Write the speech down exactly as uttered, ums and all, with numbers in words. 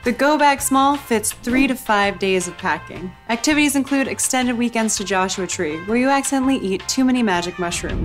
The Go Bag Small fits three to five days of packing. Activities include extended weekends to Joshua Tree, where you accidentally eat too many magic mushrooms.